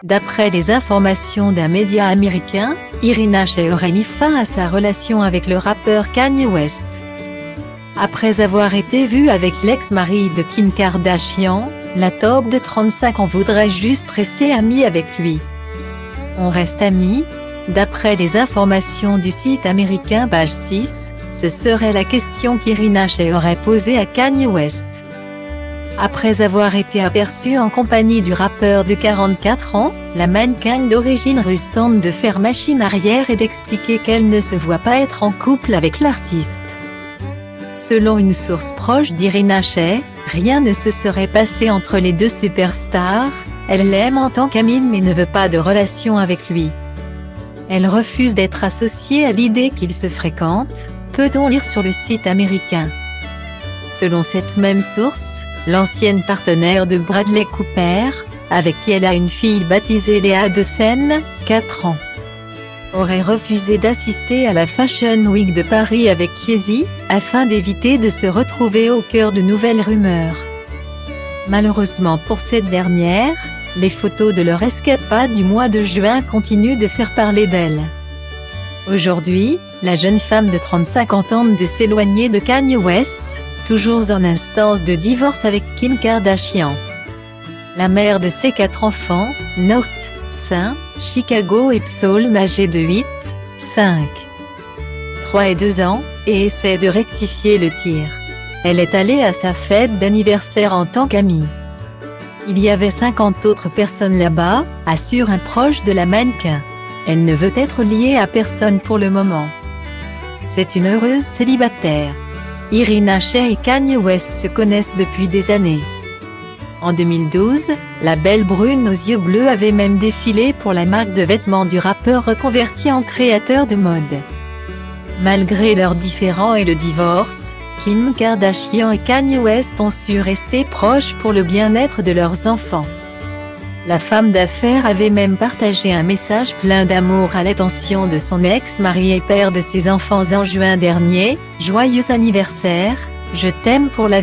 D'après les informations d'un média américain, Irina Shayk aurait mis fin à sa relation avec le rappeur Kanye West. Après avoir été vue avec l'ex-mari de Kim Kardashian, la taupe de 35 ans voudrait juste rester amie avec lui. On reste amis? D'après les informations du site américain Page 6, ce serait la question qu'Irina Shayk aurait posée à Kanye West. Après avoir été aperçue en compagnie du rappeur de 44 ans, la mannequin d'origine russe tente de faire machine arrière et d'expliquer qu'elle ne se voit pas être en couple avec l'artiste. Selon une source proche d'Irina Shayk, rien ne se serait passé entre les deux superstars, elle l'aime en tant qu'amie mais ne veut pas de relation avec lui. Elle refuse d'être associée à l'idée qu'ils se fréquentent, peut-on lire sur le site américain. Selon cette même source, l'ancienne partenaire de Bradley Cooper, avec qui elle a une fille baptisée Léa Desen, 4 ans, aurait refusé d'assister à la Fashion Week de Paris avec Yeezy, afin d'éviter de se retrouver au cœur de nouvelles rumeurs. Malheureusement pour cette dernière, les photos de leur escapade du mois de juin continuent de faire parler d'elle. Aujourd'hui, la jeune femme de 35 ans tente de s'éloigner de Kanye West, toujours en instance de divorce avec Kim Kardashian. La mère de ses 4 enfants, North, St. Chicago et Psalm âgée de 8, 5, 3 et 2 ans, et essaie de rectifier le tir. Elle est allée à sa fête d'anniversaire en tant qu'amie. Il y avait 50 autres personnes là-bas, assure un proche de la mannequin. Elle ne veut être liée à personne pour le moment. C'est une heureuse célibataire. Irina Shayk et Kanye West se connaissent depuis des années. En 2012, la belle brune aux yeux bleus avait même défilé pour la marque de vêtements du rappeur reconverti en créateur de mode. Malgré leurs différends et le divorce, Kim Kardashian et Kanye West ont su rester proches pour le bien-être de leurs enfants. La femme d'affaires avait même partagé un message plein d'amour à l'attention de son ex-mari et père de ses enfants en juin dernier: « Joyeux anniversaire, je t'aime pour la vie ».